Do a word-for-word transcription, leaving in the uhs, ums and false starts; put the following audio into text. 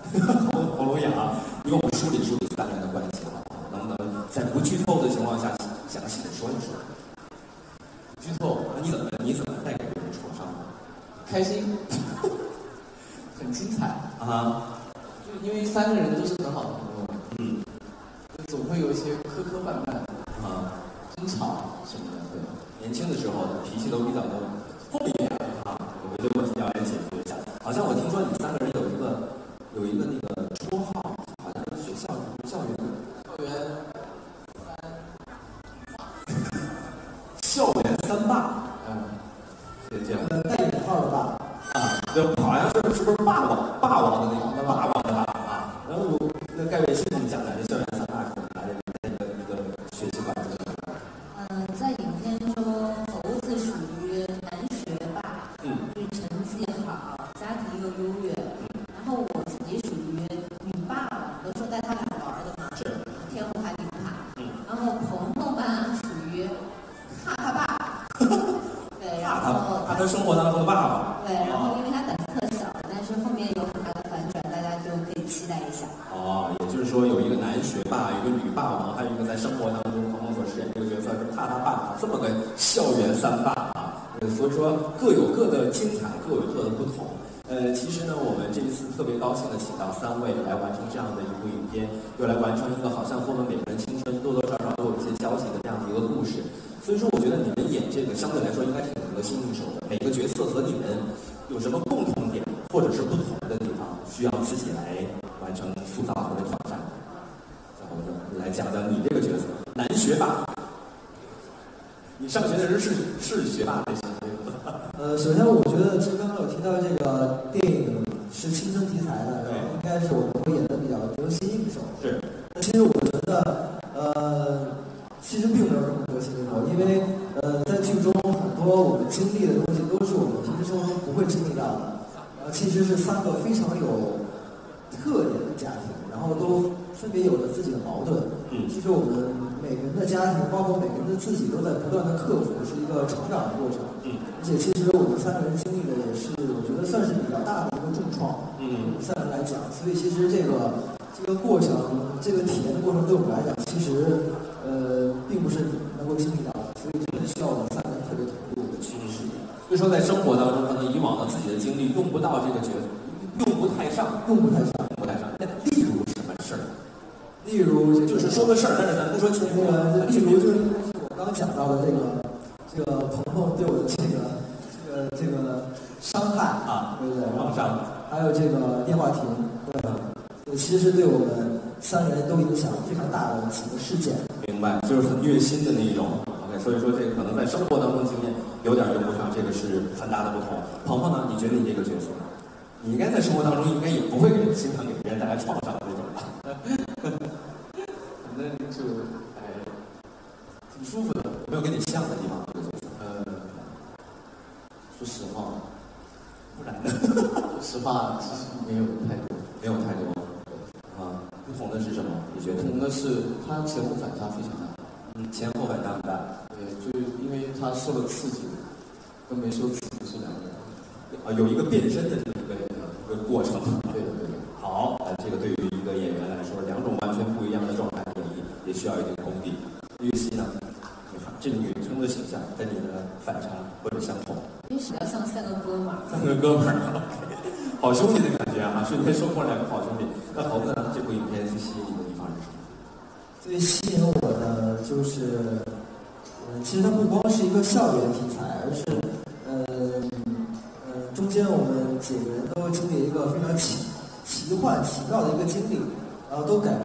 喉喉咙痒啊，因为我们梳理梳理三个人的关系好不好？能不能在不剧透的情况下详细的说一说？剧透，那你怎么你怎么带给别人创伤？ 开心，很精彩啊！ 就因为三个人都是很好的朋友， 嗯， 总会有一些磕磕绊绊啊， 争吵什么的。对， 年轻的时候脾气都比较的厚一点啊，有一些问题要来解决一下。好像我听说你三个人有一个有一个那个绰号，好像是学校校园校园校园三霸， 嗯， 对这样带引号的霸啊，对，好像是是不是霸王霸王的那种霸王的霸啊？然后那盖瑞是怎么讲的？校园三霸是怎么来的？一个一个学习环境。 嗯，在影片中，猴子属于男学霸， 嗯， 就是成绩好，家庭又优越。然后我自己属于女霸王，都说带他俩玩的嘛， 是天不怕地不怕。 嗯， 然后鹏鹏吧属于怕他爸，对，然后他他生活当中的爸爸。 对，然后因为他胆子特小，但是后面有很大的反转，大家就可以期待一下。 哦，也就是说有一个男学霸，有一个女霸王，还有一个在生活当中鹏鹏所饰演这个角色是怕他爸爸，这么个校园三霸啊。呃，所以说各有各的精彩，各有各的不同。呃，其实呢，我们这一次特别高兴的请到三位来完成这样的一部影片，又来完成一个好像和我们每个人青春多多少少都有一些交集的这样的一个故事。所以说，我觉得你们演这个相对来说应该挺得心应手的。每个角色和你们有什么共同点，或者是不同的地方，需要自己来完成塑造或者挑战。小猴子，你来讲讲你这个角色，男学霸。你上学的时候是是学霸类型的。 呃，首先我觉得，其实刚刚有提到这个电影是青春题材的，然后应该是我们会演的比较得心应手。 是。 那其实我觉得，呃，其实并没有这么得心应手，因为呃，在剧中很多我们经历的东西都是我们平时生活中不会经历到的。呃，其实是三个非常有特点的家庭，然后都分别有着自己的矛盾。 嗯。 其实我们每个人的家庭，包括每个人的自己，都在不断的克服，是一个成长的过程。 嗯。 而且其实我们三个人经历的也是，我觉得算是比较大的一个重创。 嗯。 我们三个人来讲，所以其实这个这个过程，这个体验的过程，对我们来讲，其实呃，并不是能够经历到的，所以真的需要我们三个人特别投入的去实践。 所以说，在生活当中，可能以往的自己的经历用不到这个角色，用不太上， 用不太上， 用不太上。那例如什么事儿？ 例如就是说个事儿，但是咱不说清楚。 那个，例如就是我刚讲到的这个这个鹏鹏对我的这个这个这个伤害啊， 对不对？ 创伤， 还有这个电话亭，对，其实是对我们三个人都影响非常大的几个事件。 明白，就是很虐心的那一种。OK， 所以说这个可能在生活当中经验有点用不上，这个是很大的不同。鹏鹏呢？你觉得你这个角色，你应该在生活当中应该也不会给经常给别人带来创伤的那种吧？ 反正就哎，挺舒服的。 有没有跟你像的地方？这个角色？ 呃，说实话， 不然呢？ 说实话，其实没有太多， 没有太多。啊，不同的是什么？你觉得？ 不同的是他前后反差非常大。 嗯，前后反差很大。 对，就是因为他受了刺激，跟没受刺激是两个人。 啊，有一个变身的这么一个一个过程。 对的，对的。 好，呃，这个对于一个演员来说，两种完全不一样的状态演绎，也需要一定功底。岳西呢？你看这个女生的形象跟你的反差或者相同？ 因为比较像三个哥们儿。 三个哥们儿，好兄弟的感觉啊！瞬间收获两个好兄弟。那猴子呢？这部影片最吸引你的地方是什么？ 最吸引我的就是，呃，其实它不光是一个校园题材，而是，呃，呃，中间我们几个人都经历一个非常奇奇幻奇妙的一个经历，然后都改